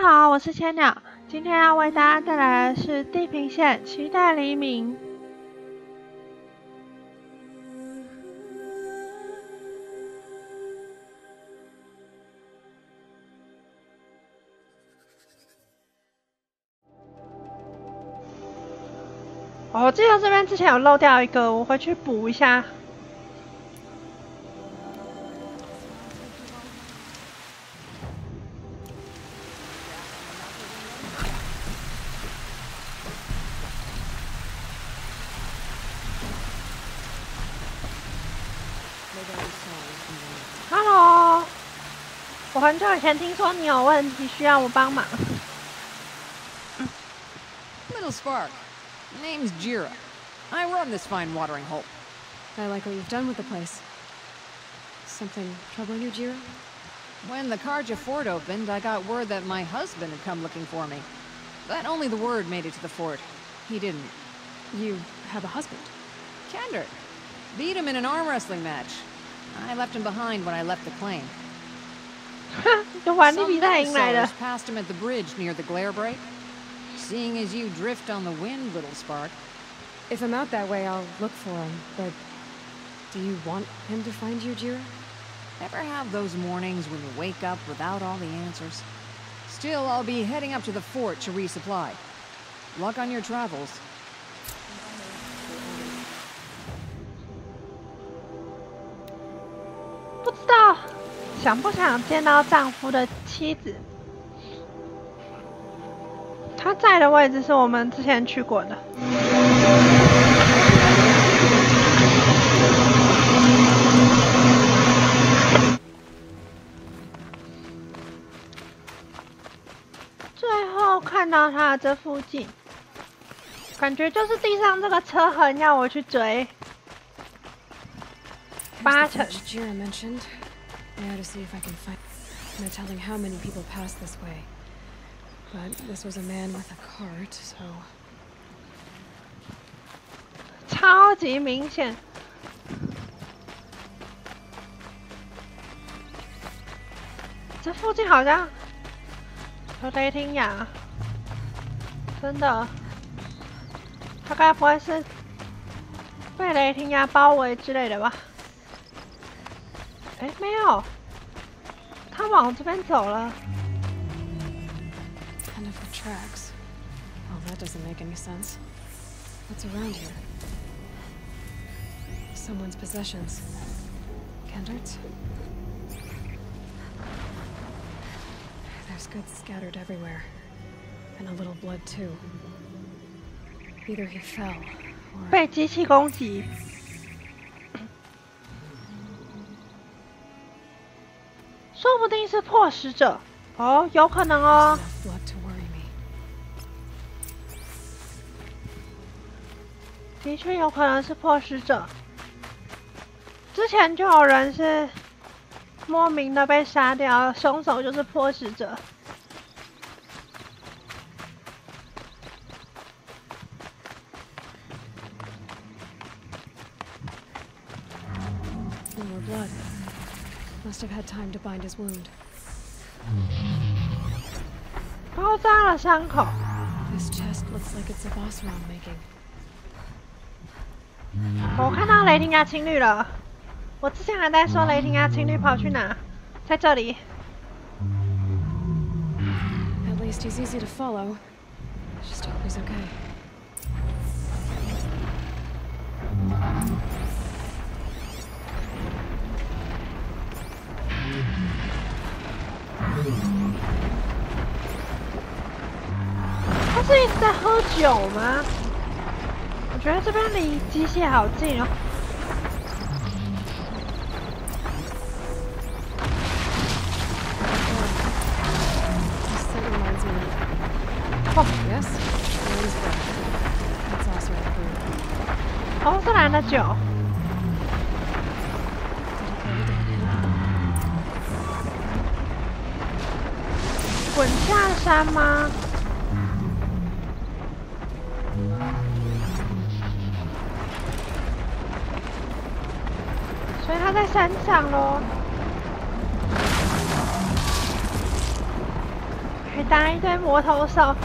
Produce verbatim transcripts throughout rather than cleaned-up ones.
好，我是千鸟，今天要为大家带来的是《地平线：期待黎明》。哦，我记得这边之前有漏掉一个，我回去补一下。Hello， 我很久以前听说你有问题需要我帮忙。 Little Spark, name's Jira. I run this fine watering hole. I like what you've done with the place. Something troubling you, Jira? When the Karja fort opened, I got word that my husband had come looking for me. But only the word made it to the fort. He didn't. You have a husband? Kendrick. Beat him in an arm wrestling match. I left him behind when I left the claim. Some sellers passed him at the bridge near the glare break. Seeing as you drift on the wind, Little Spark. If I'm out that way, I'll look for him, but do you want him to find you, Jira? Ever have those mornings when you wake up without all the answers? Still, I'll be heading up to the fort to resupply. Luck on your travels. 不知道想不想见到丈夫的妻子？他在的位置是我们之前去过的。最后看到他这附近，感觉就是地上这个车痕要我去追。 八成。 Jira mentioned. I ought to see if I can find. No telling how many people pass this way. But this was a man with a cart, so. 超级明显。这附近好像有雷霆牙，真的。他该不会是被雷霆牙包围之类的吧？ 哎，没有，他往这边走了。 End of the tracks. Oh, that doesn't make any sense. What's around here? Someone's possessions. Kendrick's? There's goods scattered everywhere. And a little blood, too. Either he fell, or... 被机器攻击。 说不定是迫使者哦，有可能哦。的确有可能是迫使者。之前就有人是莫名的被杀掉，凶手就是迫使者。 More blood. Must have had time to bind his wound. 包扎了伤口。 This chest looks like it's a boss round making. 我看到雷霆牙青绿了。我之前还在说雷霆牙青绿跑去哪？在这里。 At least he's easy to follow. Just hope he's okay. 他是一直在喝酒吗？我觉得这边离机械好近哦。哦 ，Yes， 红色蓝的酒。滚下山吗？所以他在山上咯。 还打一堆魔头手。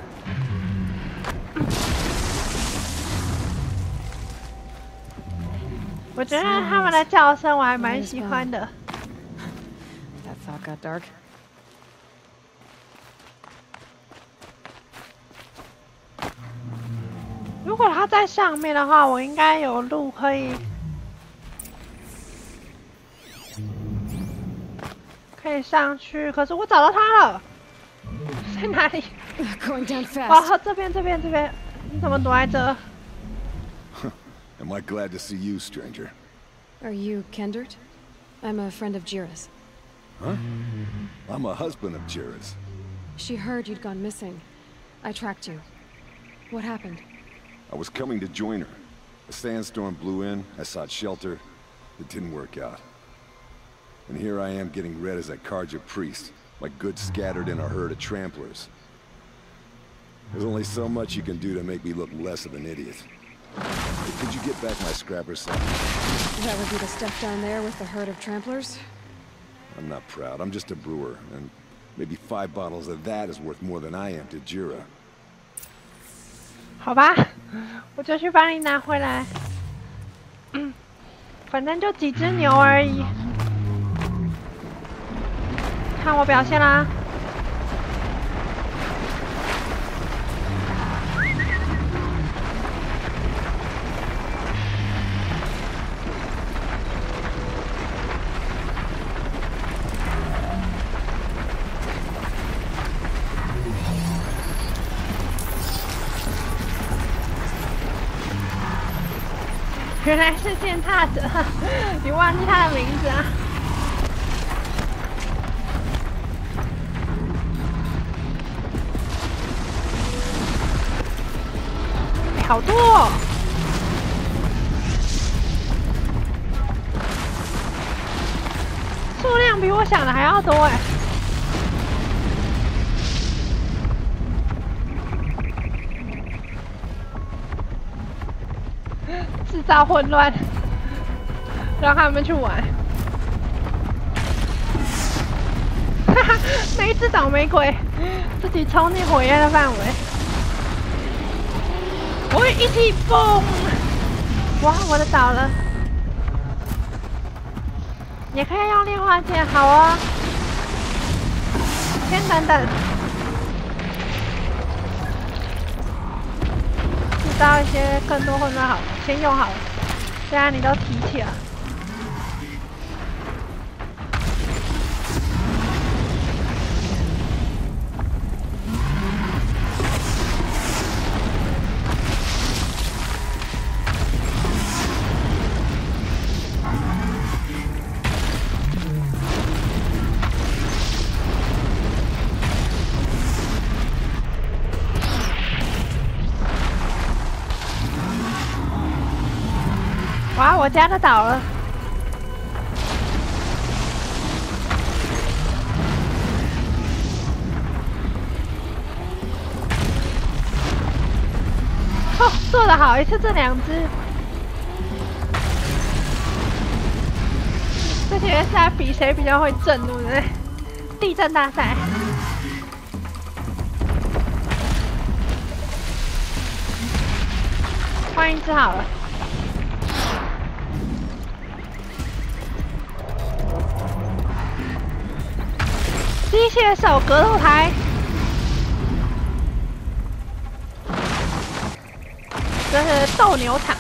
我觉得他们的叫声我还蛮喜欢的。 That thought got dark. 如果他在上面的话，我应该有路可以可以上去。可是我找到他了，在哪里？ Going down fast. 哇，这边这边这边，你怎么躲在这？ Am I glad to see you, stranger? Are you Kendert? I'm a friend of Jira's. Huh? I'm a husband of Jira's. She heard you'd gone missing. I tracked you. What happened? I was coming to join her. A sandstorm blew in, I sought shelter. It didn't work out. And here I am getting read as a Karja priest, my goods scattered in a herd of tramplers. There's only so much you can do to make me look less of an idiot. Hey, could you get back my scrapper set? That would be the stuff down there with the herd of tramplers? I'm not proud, I'm just a brewer, and maybe five bottles of that is worth more than I am to Jira. 好吧，我就去帮你拿回来。嗯，反正就几只牛而已。看我表现啦！原来是践踏者，你忘记他的名字啊？好多哦，数量比我想的还要多哎！制造混乱，让他们去玩。哈哈，那一只倒霉鬼自己冲进火焰的范围，我会一起蹦！哇，我的倒了。也可以用炼化剑，好啊。先等等。 制造一些更多混乱好了，先用好了。既然你都提起了，哇，我家的倒了。哦，做得好，一次这两只。这些是在比谁比较会震，对不对？地震大赛。换一只好了。 机械手格斗台，这是斗牛场。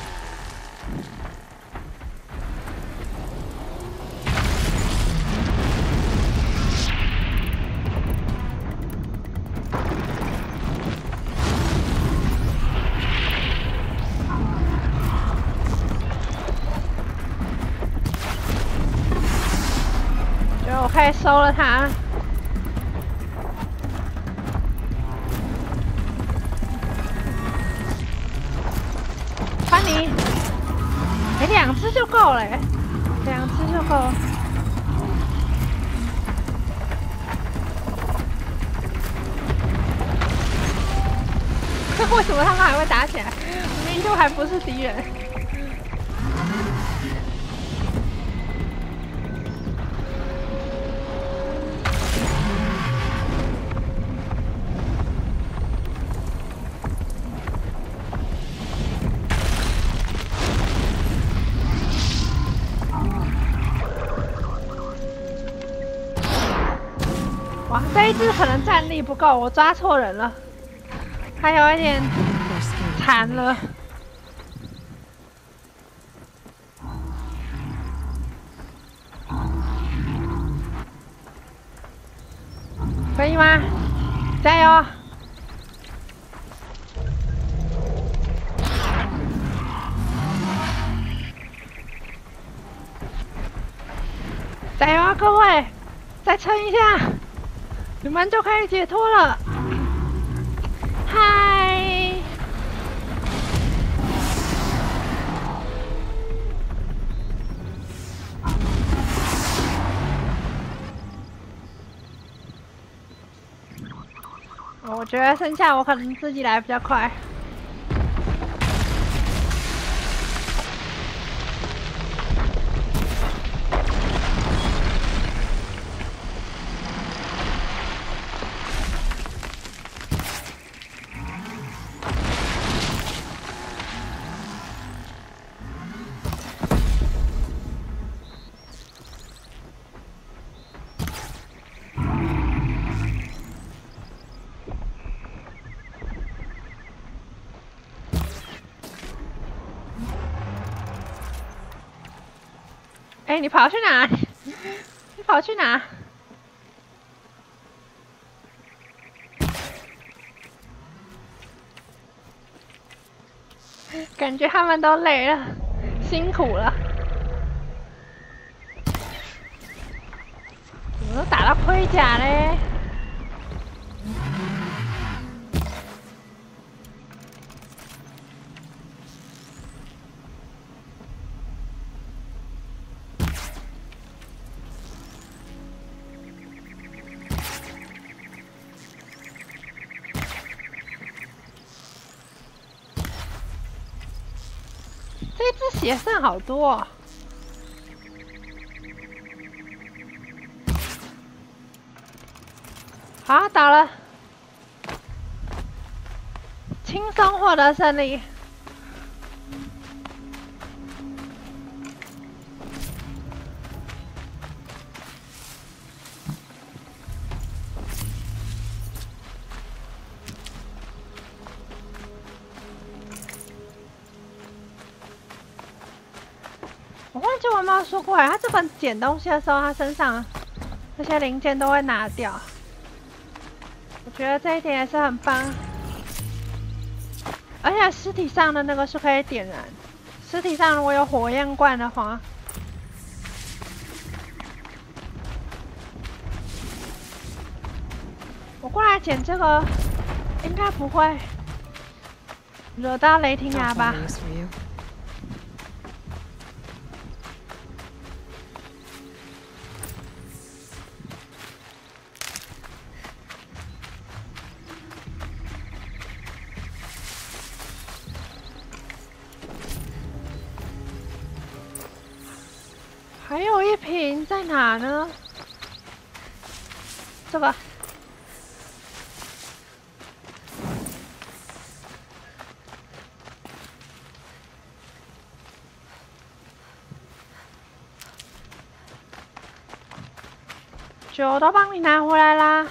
觉得我可以收了它。 你，哎，两只就够了，两只就够了。为什么他们还会打起来？明明就还不是敌人。 这一只可能战力不够，我抓错人了，还有一点残了。可以吗？加油！加油啊，各位！再撑一下，你们就可以解脱了。嗨！我觉得剩下我可能自己来比较快。哎，你跑去哪？你跑去哪？感觉他们都累了，辛苦了。怎么都打到盔甲嘞？这只血剩好多、哦。好，倒了，轻松获得胜利。我忘记我有没有说过哎，他这本捡东西的时候，他身上那些零件都会拿掉。我觉得这一点也是很棒，而且尸体上的那个是可以点燃。尸体上如果有火焰罐的话，我过来捡这个，应该不会惹到雷霆牙吧？还有一瓶在哪呢？这个。酒都帮你拿回来啦。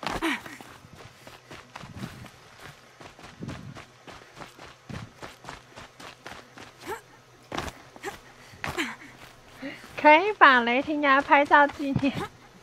可以把雷霆牙拍照纪念。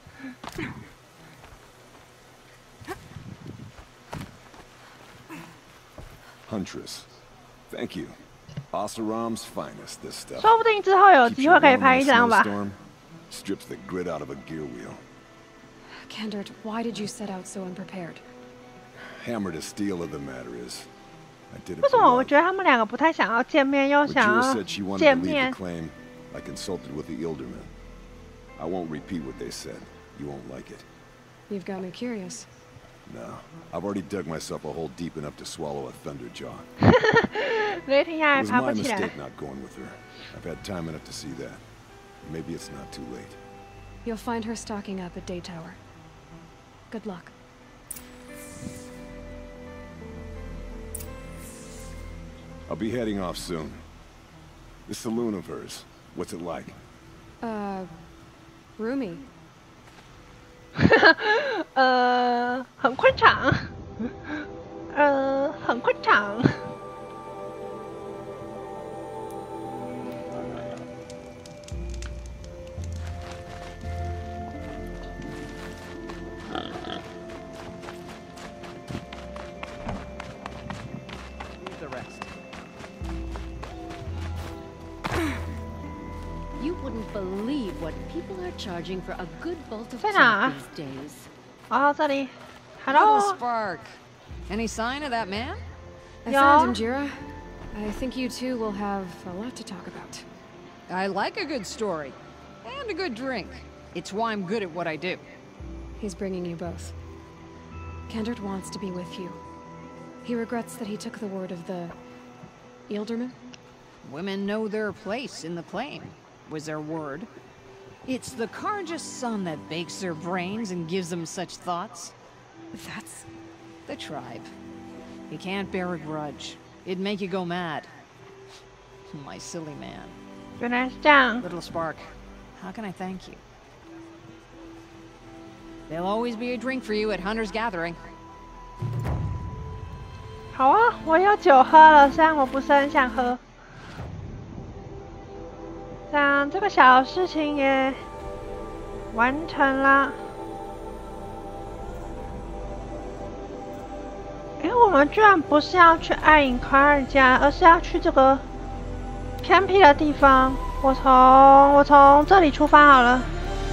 Huntress, thank you. Oseram's finest, this stuff. 说不定之后有机会可以拍一张吧。 Strips the grit out of a gear wheel. Kendert, why did you set out so unprepared? Hammer to steel of the matter is, I did it. 为什么我觉得他们两个不太想要见面，又想要见面？ I consulted with the Ilderman. I won't repeat what they said. You won't like it. You've got me curious. No, I've already dug myself a hole deep enough to swallow a Thunderjaw. It was my mistake not going with her. I've had time enough to see that. Maybe it's not too late. You'll find her stocking up at Day Tower. Good luck. I'll be heading off soon. This saloon of hers. What's it like? Uh, roomy. 呃，很宽敞。呃，很宽敞。 The rest. You wouldn't believe what people are charging for a good bolt of 在哪？ tape these days. 哦，这里。 Little Hello。 spark. Any sign of that man? I Yeah. found him, Jira. I think you two will have a lot to talk about. I like a good story. And a good drink. It's why I'm good at what I do. He's bringing you both. Kendrick wants to be with you. He regrets that he took the word of the Ealdorman. Women know their place in the claim, was their word. It's the Carja sun that bakes their brains and gives them such thoughts. That's... The tribe. You can't bear a grudge. It'd make you go mad. My silly man. 原来是这样。 Little Spark, how can I thank you? There'll always be a drink for you at Hunter's Gathering. 好啊，我有酒喝了，虽然我不是很想喝。这样这个小事情也完成了。哎，我们居然不是要去艾因卡尔家，而是要去这个偏僻的地方。我从我从这里出发好了。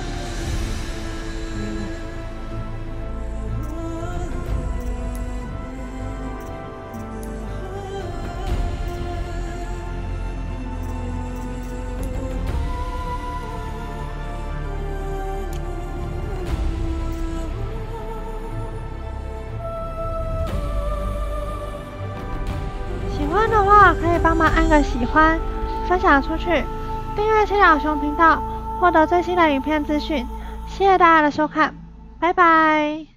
喜欢的话，可以帮忙按个喜欢，分享出去，订阅七鸟熊频道，获得最新的影片资讯。谢谢大家的收看，拜拜。